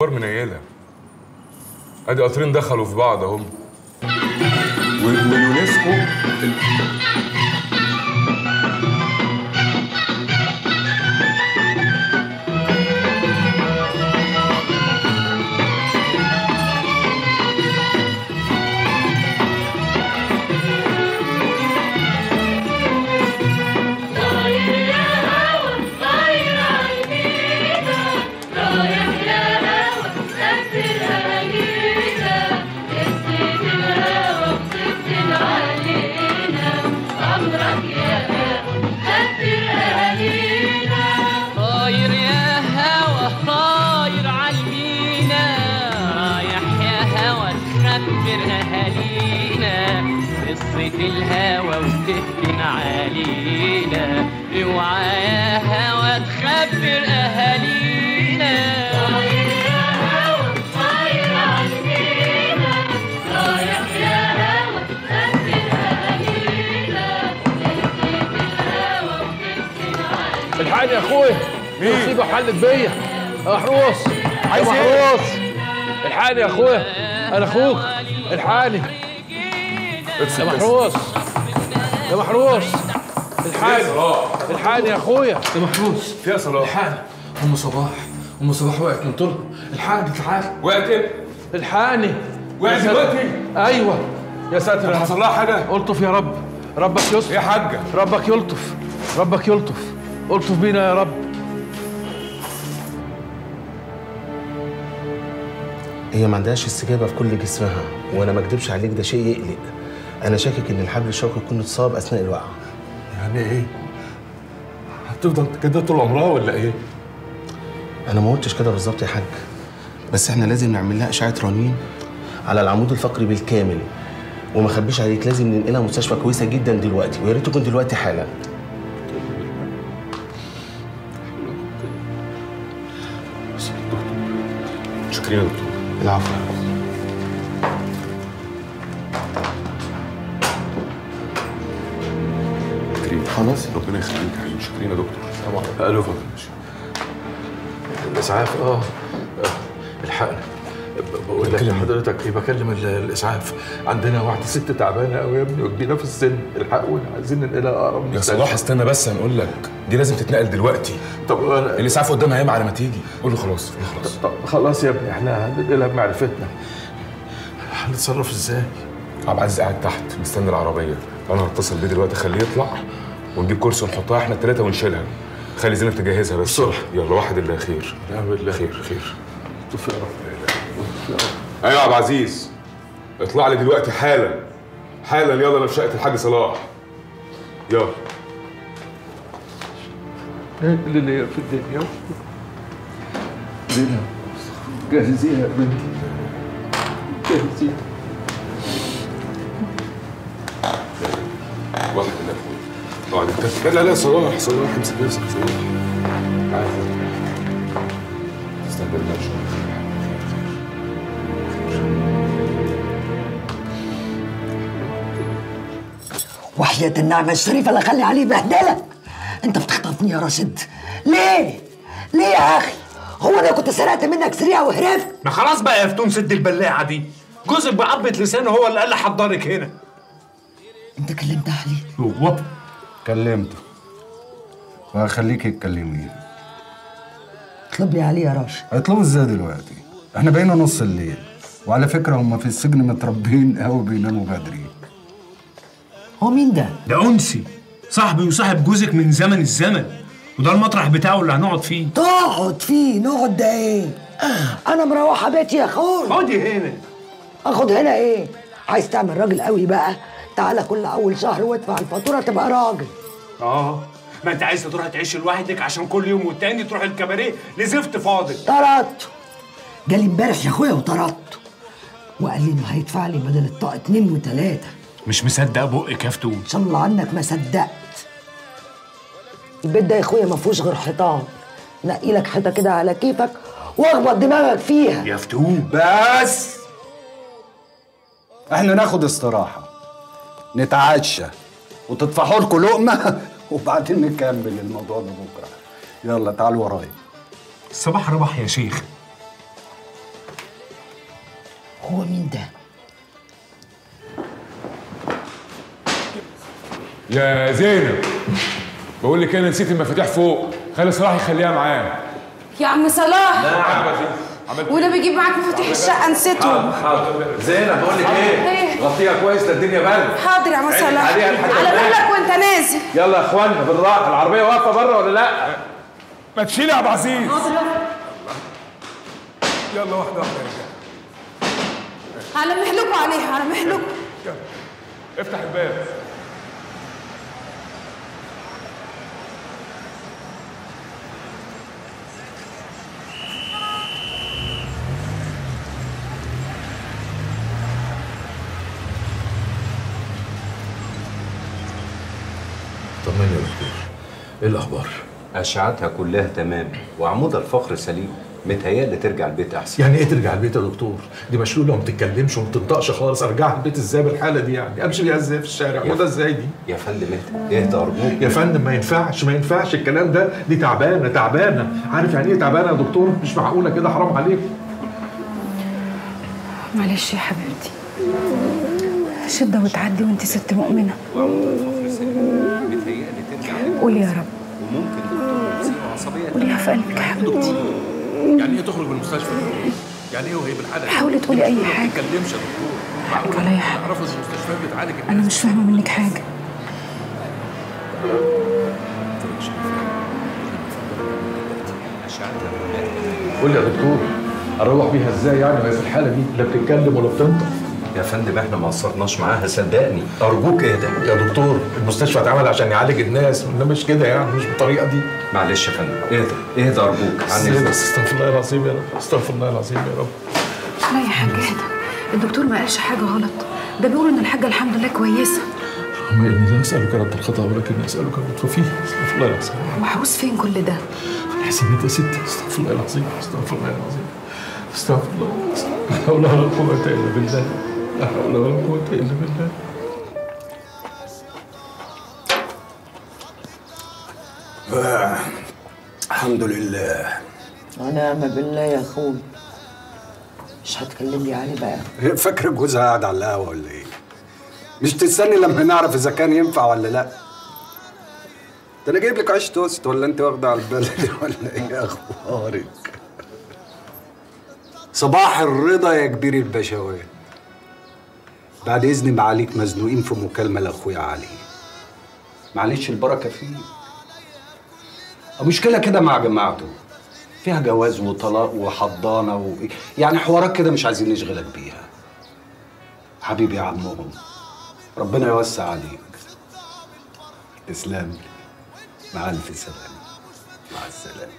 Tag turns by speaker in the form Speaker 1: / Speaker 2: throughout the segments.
Speaker 1: منيله. ادي قطرين دخلوا في بعض اهم. واليونسكو
Speaker 2: الهوى وتفتن علينا، اوعى يا هوى تخبر اهالينا. طاير يا هوى طاير علينا، رايح يا هوى تخبر اهالينا، تفتن الهوى وتفتن علينا.
Speaker 3: الحقني يا اخويا، مين؟ مصيبه حلت بيا يا محروس.
Speaker 1: عايز
Speaker 3: ايه؟ محروس الحقني يا اخويا، انا اخوك، الحقني يا محروس، يا محروس الحقني يا اخويا.
Speaker 4: يا محروس
Speaker 1: فيها صلاح.
Speaker 4: الحقني، ام صباح وقعت من طولها. الحقني تعال.
Speaker 1: وقعت ايه؟
Speaker 4: الحقني.
Speaker 1: وقعت دلوقتي؟
Speaker 4: ايوه يا ساتر.
Speaker 1: حصل لها حاجه؟
Speaker 4: الطف يا رب، ربك يلطف
Speaker 1: يا حاجه،
Speaker 4: ربك يلطف، ربك يلطف، الطف بينا يا رب.
Speaker 5: هي ما عندهاش استجابه في كل جسمها، وانا ما اكدبش عليك ده شيء يقلق. انا شاكك ان الحبل الشوكي يكون اتصاب اثناء الوقعه.
Speaker 1: يعني ايه؟ هتفضل كده طول عمرها ولا ايه؟
Speaker 5: انا ما قلتش كده بالظبط يا حاج، بس احنا لازم نعمل لها اشعه رنين على العمود الفقري بالكامل، وما اخبيش عليك لازم ننقلها مستشفى كويسه جدا دلوقتي، ويا ريت تكون دلوقتي حالا.
Speaker 1: شكرا يا دكتور.
Speaker 5: العفو.
Speaker 1: خلاص ربنا يخليك يا حبيبي. شكرا يا دكتور. طبعا. الو فضل.
Speaker 4: الاسعاف الحقني. بقول لك حضرتك ايه، بكلم الاسعاف. عندنا واحده ست تعبانه قوي يا ابني وكبيره في السن، الحقونا عايزين ننقلها اقرب مستشفى.
Speaker 1: يا صلاح استنى بس، هنقول لك دي لازم تتنقل دلوقتي.
Speaker 4: طب
Speaker 1: الاسعاف قدامها هيبقى على ما تيجي. قول له خلاص خلاص.
Speaker 4: طب خلاص يا ابني، احنا هننقلها بمعرفتنا. هنتصرف ازاي؟
Speaker 1: عبد العزيز قاعد تحت مستني العربيه، انا هتصل بيه دلوقتي اخليه يطلع ونجيب كرسي ونحطها احنا الثلاثه ونشيلها. خلي زينب تجهزها بس.
Speaker 4: صح.
Speaker 1: يلا واحد الله خير.
Speaker 4: نعم بالله.
Speaker 1: خير خير.
Speaker 4: لطف يا رب.
Speaker 1: ايوه يا عبد العزيز، اطلع لي دلوقتي حالا حالا. يلا انا في شقه الحاج صلاح. يلا.
Speaker 4: اللي ليا في الدنيا زينب، جهزيها يا بنتي، جهزيها.
Speaker 1: واحد الله اقعد انت. لا لا صلاح صلاح امسك نفسك صلاح. تعالى استنى بالله ان شاء الله.
Speaker 6: وحياة النعمة الشريفة اللي خلي عليه بهدلة. انت بتخطفني يا راشد ليه؟ ليه يا اخي؟ هو انا كنت سرقت منك سريعة وهرفت؟
Speaker 7: ما خلاص بقى يا فتون سد البلاعة دي. جوزك بعضة لسانه هو اللي قال لي حضرك هنا.
Speaker 6: انت كلمت علي؟
Speaker 7: هو
Speaker 8: كلمته وهخليكي تكلميه.
Speaker 6: اطلب لي عليه يا راشد.
Speaker 8: هيطلبوا ازاي دلوقتي؟ احنا بقينا نص الليل، وعلى فكرة هم في السجن متربيين قوي بيناموا بدري.
Speaker 6: هو مين ده؟
Speaker 7: ده أنسي، صاحبي وصاحب جوزك من زمن الزمن، وده المطرح بتاعه اللي هنقعد فيه.
Speaker 6: تقعد فيه؟ نقعد ده ايه؟ انا مروحة بيتي يا اخوي.
Speaker 7: خدي هنا.
Speaker 6: اخد هنا ايه؟ عايز تعمل راجل قوي بقى؟ تعالى كل اول شهر وادفع الفاتورة تبقى راجل.
Speaker 7: ما انت عايز تروح تعيش لوحدك عشان كل يوم والتاني تروح الكباريه لزفت فاضل.
Speaker 6: طردته. جالي امبارح يا اخويا وطردته، وقال لي انه هيدفع لي بدل الطاقة 2 و3.
Speaker 7: مش مصدق بقك يا فتون.
Speaker 6: ان شاء الله عنك ما صدقت. البيت ده يا اخويا ما فيهوش غير حيطان، نقي لك حيطه كده على كيفك واخبط دماغك فيها
Speaker 7: يا فتون.
Speaker 8: بس احنا ناخد استراحة، نتعشى وتطفحوا لكم لقمة وبعدين نكمل الموضوع ده بكرة. يلا تعالوا ورايا.
Speaker 7: الصباح ربح يا شيخ.
Speaker 6: هو مين ده؟
Speaker 1: يا زينب، بقول لك انا نسيت المفاتيح فوق، خلي صلاح يخليها معاه.
Speaker 9: يا عم صلاح.
Speaker 1: نعم.
Speaker 9: وانا بجيب معاك مفاتيح الشقه نسيتهم.
Speaker 4: حاضر. زينب بقول لك ايه؟ غطيها كويس ده الدنيا برد.
Speaker 9: حاضر يا عم صلاح، على بالك وانت نازل.
Speaker 4: يلا يا اخوانا بالراحه، العربيه واقفه بره ولا لا؟
Speaker 1: ما تشيل يا عبد العزيز.
Speaker 9: حاضر.
Speaker 1: يلا واحده واحده يا رجاله.
Speaker 9: على مهلكوا عليها، على مهلكوا.
Speaker 1: افتح الباب.
Speaker 4: طمني يا دكتور، ايه الاخبار؟
Speaker 8: اشعتها كلها تمام وعمود الفقر سليم، متهيألي ترجع البيت احسن.
Speaker 4: يعني ايه ترجع البيت يا دكتور؟ دي مشلوله وما بتتكلمش وما بتنطقش خالص، ارجعها البيت ازاي بالحاله دي؟ يعني امشي بيها ازاي في الشارع؟ وده ازاي دي؟
Speaker 8: يا فندم اهدى ارجوك.
Speaker 4: يا فندم ما ينفعش الكلام ده، دي تعبانه. عارف يعني ايه تعبانه يا دكتور؟ مش معقوله كده، حرام عليك.
Speaker 9: معلش يا حبيبتي، شدة وتعدي وانت ست مؤمنة. قولي يا رب.
Speaker 8: وممكن دكتور يصيبها عصبية.
Speaker 9: قوليها في قلبك يا حبيبتي.
Speaker 4: يعني ايه تخرج من المستشفى؟ يعني ايه وهي بالحاله دي؟
Speaker 9: حاولي تقولي اي حاجة.
Speaker 4: ما تتكلمش يا دكتور.
Speaker 9: حقك عليا يا حبيبتي.
Speaker 4: تعرفوا المستشفيات بتعالج الناس.
Speaker 9: انا مش فاهمة منك حاجة.
Speaker 4: قول لي يا دكتور، اروح بيها ازاي يعني وهي في الحاله دي؟ لا بتتكلم ولا بتنطق.
Speaker 8: يا فندم احنا ما قصرناش معاها صدقني، ارجوك اهدى.
Speaker 4: يا دكتور المستشفى اتعمل عشان يعالج الناس، ده مش كده يعني، مش بالطريقه دي.
Speaker 8: معلش يا فندم اهدى ارجوك.
Speaker 4: استغفر الله العظيم يا رب، استغفر الله العظيم يا رب.
Speaker 9: لا يا حاج اهدى، الدكتور ما قالش حاجة غلط، ده بيقول ان الحاجة الحمد لله كويسة.
Speaker 4: اللهم اني لا اسالك رد الخطا ولكن اسالك اللطف فيه. استغفر الله العظيم.
Speaker 9: هو عاوز فين كل ده؟
Speaker 4: حسنت يا ستي، استغفر الله العظيم، استغفر الله العظيم، استغفر الله. لا حول ولا قوة الا بالله، لا حول ولا قوة الا بالله.
Speaker 8: الحمد لله.
Speaker 6: ونعم بالله يا اخوي. مش هتكلم لي عليه بقى؟
Speaker 8: فاكر جوزها قاعد على القهوة ولا ايه؟ مش تستني لما نعرف اذا كان ينفع ولا لا؟ ده انا جايب لك عيش توست، ولا انت واخده على البلد ولا ايه اخبارك؟ صباح الرضا يا كبير البشوات. بعد اذن معاليك مزنوقين في مكالمه لاخويا علي. معلش البركه فيه. مشكله كده مع جماعته، فيها جواز وطلاق وحضانه يعني حوارات كده مش عايزين نشغلك بيها. حبيبي يا عمهم، ربنا يوسع عليك. تسلم لي. مع الف سلامه. مع السلامه.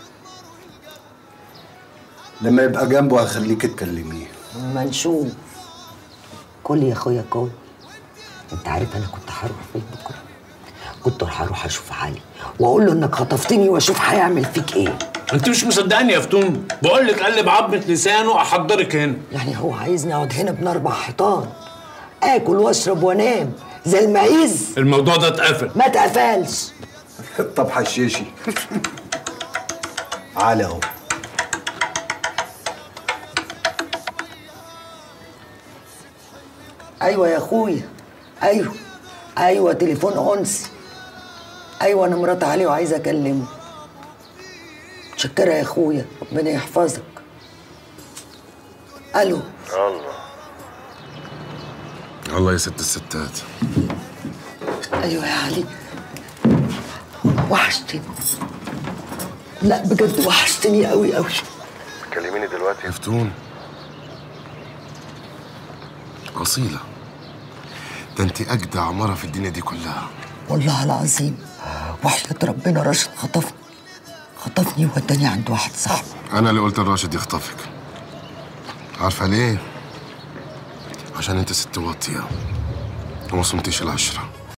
Speaker 8: لما يبقى جنبه هخليك تكلميه.
Speaker 6: ما نشوف. كل يا اخويا كل. انت عارف انا كنت هروح فين بكره؟ كنت هروح اشوف علي واقول له انك خطفتني واشوف هيعمل فيك ايه.
Speaker 3: انت مش مصدقاني يا فتون؟ بقول لك قلب عظمه لسانه احضرك هنا.
Speaker 6: يعني هو عايزني اقعد هنا بين 4 حيطان اكل واشرب وانام زي المعيز؟
Speaker 3: الموضوع ده اتقفل.
Speaker 6: ما اتقفلش.
Speaker 8: طب حشيشي. على اهو.
Speaker 6: ايوه يا اخويا، ايوه تليفون انسي. ايوه انا مرات علي وعايزه اكلمه. متشكره يا اخويا، ربنا يحفظك. الو.
Speaker 1: الله يا ست الستات.
Speaker 6: ايوه يا علي، وحشتني. لا بجد وحشتني قوي قوي.
Speaker 1: كلميني دلوقتي يا فتون. أصيلة، ده انت أجدع مرة في الدنيا دي كلها.
Speaker 6: والله العظيم وحياة ربنا راشد خطفني ووداني عند واحد صاحبي.
Speaker 1: أنا اللي قلت لراشد يخطفك. عارفة ليه؟ عشان انت ست واطية وما صمتيش العشرة.